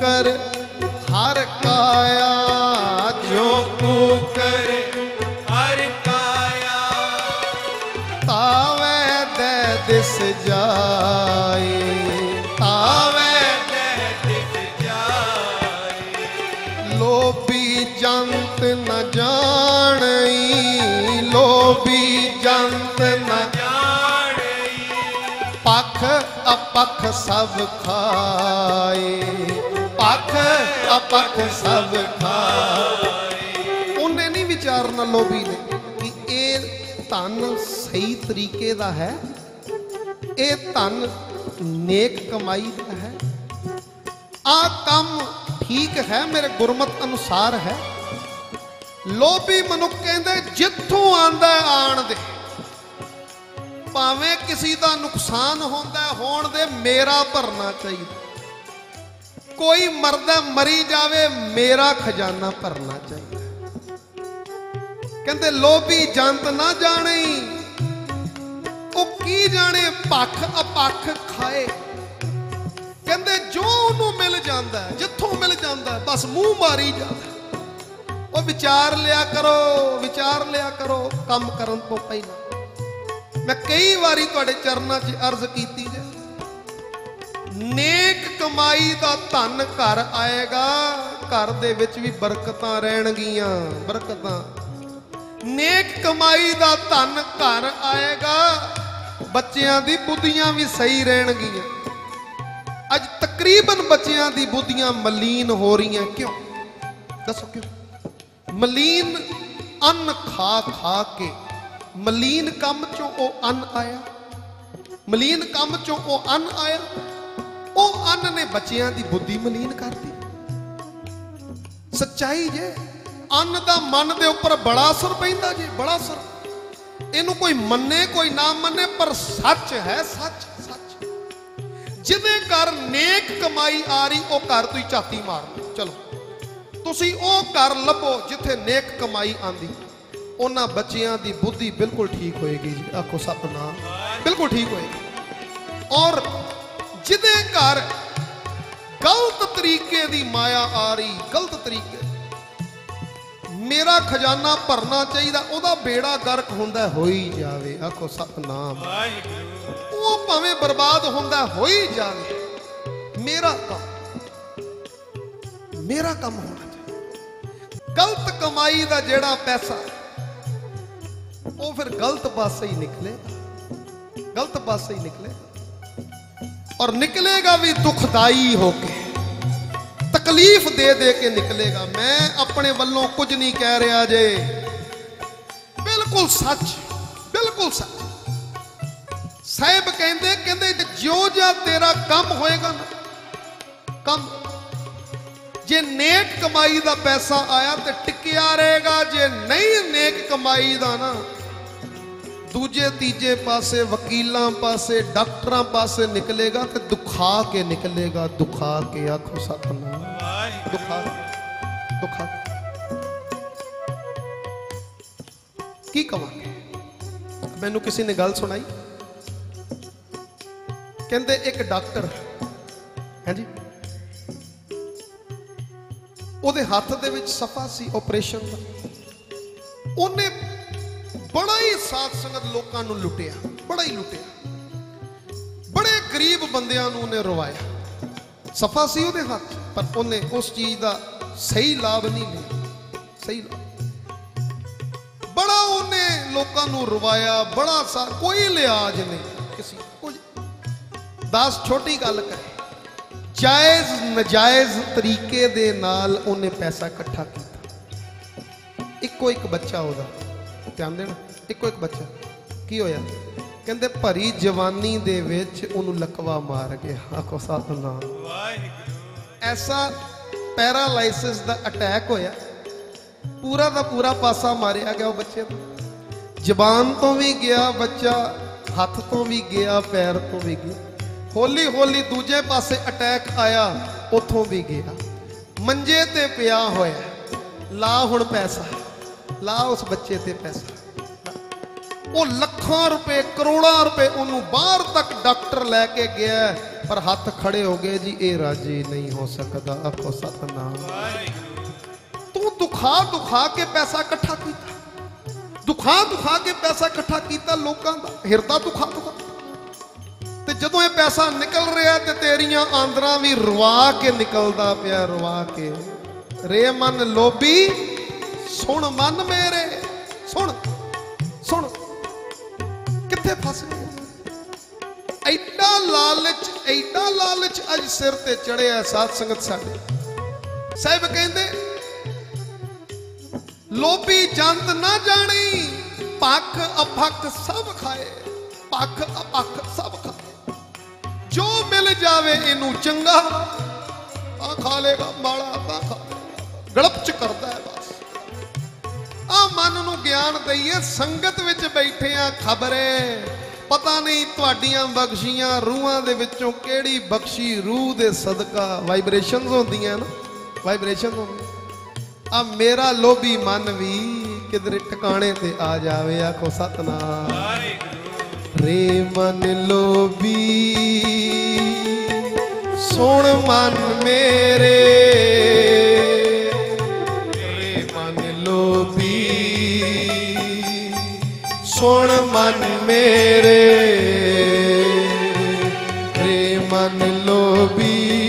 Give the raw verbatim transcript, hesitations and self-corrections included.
कर हर काया, जो कुकर हर काया, तावे दे दिस जाए, तावे दे दिस जाए। लोभी जंत न जानई, लोभी जंत न पख अपख सब खाए, पख अपख सब खाए। उन्हें नहीं विचारना लोभी ने कि ये धन सही तरीके दा है, ये धन नेक कमाई दा है, आ काम ठीक है मेरे गुरमत अनुसार है। लोभी मनुख कहते जिथों आंदा आण दे, भावें किसी का नुकसान होंदा होण दे, मेरा भरना चाहिए। कोई मरदा मरी जावे, मेरा खजाना भरना चाहिए। कहते लोभी जंत ना जाने, वो की जाने पख अपख खाए। कहते जो उन्होंने मिल जाता है, जिथों मिल जाता है, बस मुंह मारी जाता। वो विचार लिया करो, विचार लिया करो काम करन तो पहला। मैं कई बारी तुहाडे चरनां च अर्ज कीती है, नेक कमाई दा धन घर आएगा, घर दे विच भी बरकतां रहणगीਆਂ, बरकतां। नेक कमाई दा धन घर आएगा, बच्चियां दी बुद्धियां भी सही रहणगीਆਂ। अज तकरीबन बच्चियां दी बुद्धियां मलीन हो रही हैं। क्यों दसो क्यों? मलीन अन्न खा खा के, मलीन कम चों ओ अन्न आया, मलीन कम चों ओ अन्न आया, ओ अन्न ने बच्चियां दी बुद्धि मलीन कर दी। सच्चाई जे अन्न दा मन दे उपर बड़ा असर पैंदा जी, बड़ा असर। इनू कोई मन्ने कोई ना मन्ने, पर सच है, सच सच। जिदे घर नेक कमाई आ रही, ओ घर तुसीं झाती मार लो। चलो तुसीं ओ घर लभो जिथे नेक कमाई आंदी, उन्हां बच्चियां दी बुद्धि बिल्कुल ठीक होएगी जी। आखो सतनाम, बिल्कुल ठीक होएगी। और जिदे घर गलत तरीके दी माया आ रही, गलत तरीके, मेरा खजाना भरना चाहिए, ओदा बेड़ा गर्क हुंदा हो ही जावे। आखो सतनाम, वो भावें बर्बाद हुंदा हो ही जावे, मेरा काम, मेरा काम होना चाहिए। गलत कमाई दा जेड़ा पैसा, वो फिर गलत पासे ही निकलेगा, गलत पासे ही निकलेगा। और निकलेगा भी दुखदाई होके, तकलीफ दे दे के निकलेगा। मैं अपने वल्लों कुछ नहीं कह रहा जे, बिल्कुल सच, बिल्कुल सच। साहिब कहते कहते जो जा तेरा कम होएगा ना, कम जे नेक कमाई दा पैसा आया तो टिकिया रहेगा, जे नहीं नेक कमाई दा ना, दूजे तीजे पासे वकीलों पासे डॉक्टरों पासे निकलेगा तो दुखा के निकलेगा, दुखा के। आखो सतनाम, दुखा दुखा की कवांगे। मैनू किसी ने गल सुनाई, कहते एक डॉक्टर है जी, ਉਹਦੇ ਹੱਥ ਦੇ ਵਿੱਚ ਸਫਾ ਸੀ ਆਪਰੇਸ਼ਨ ਦਾ। ਉਹਨੇ ਬੜਾ ਹੀ ਸਾਧ ਸੰਗਤ ਲੋਕਾਂ ਨੂੰ ਲੁੱਟਿਆ, ਬੜਾ ਹੀ ਲੁੱਟਿਆ, ਬੜੇ ਗਰੀਬ ਬੰਦਿਆਂ ਨੂੰ ਉਹਨੇ ਰਵਾਇਆ। ਸਫਾ ਸੀ ਉਹਦੇ ਹੱਥ, ਪਰ ਉਹਨੇ ਉਸ ਚੀਜ਼ ਦਾ ਸਹੀ ਲਾਭ ਨਹੀਂ ਲਿਆ, ਸਹੀ ਲਾਭ। ਬੜਾ ਉਹਨੇ ਲੋਕਾਂ ਨੂੰ ਰਵਾਇਆ, ਬੜਾ ਸਾਰ, ਕੋਈ ਲਿਆਜ ਨਹੀਂ ਕਿਸੇ ਕੁਝ। ਦਸ ਛੋਟੀ ਗੱਲ ਕਰੇ, जायज़ नजायज़ तरीके दे नाल उन्हें पैसा इकट्ठा किया। इको एक बच्चा होगा, ध्यान देना, इको एक बच्चा की होया, कहते भरी जवानी दे विच उन्होंने लकवा मार गया। आखो सतनाम, ऐसा पैरालाइसिस दा अटैक होया, पूरा दा पूरा पासा मारिया गया बच्चे को। जबान तो भी गया बच्चा, हथ तो भी गया, पैर तो भी गया। हौली हौली दूजे पासे अटैक आया, उथों भी गया। मंजे ते पिया होया, ला हुण पैसा, ला उस बच्चे ते पैसा। वो लखां रुपए करोड़ां रुपए उन्होंने बाहर तक डॉक्टर लैके गया पर हाथ खड़े हो गए जी ये राजी नहीं हो सकता। आखो सतनाम। तू दुखा दुखा के पैसा इकट्ठा किया, दुखा दुखा के पैसा इकट्ठा किया, लोगों का हिरदा दुखा दुखा ते जदों ये पैसा निकल रहा ते तेरियां आंदरा भी रवा के निकलदा पिया, रवा के। रे मन लोभी सुन मन मेरे, सुन सुन किथे फस गए। एडा लालच, एडा लालच अज सिर ते चढ़िया साध संगत साडे। साहिब कहंदे लोभी जंत ना जानी, पख अपख सब खाए, पख अपख सब खाए। जो मिल जावे इनू चंगा आ खा लेगा, माड़ा ता खा लेगा, गड़पच करता है बस। आ मन नू ज्ञान दईए, संगत विच बैठे आ, खबरे पता नहीं तुहाडियां बख्शियां रूहां दे विचों केड़ी बख्शी रूह दे सदका वाइब्रेशनस होंदियां ना, वाइब्रेशन होंदी। आ मेरा लोभी मन भी किधरे ठिकाने ते आ जावे। आखो सतनाम। रे मन लोभी सुन मन मेरे, रे मन लोभी सुन मन मेरे, रे मन लोभी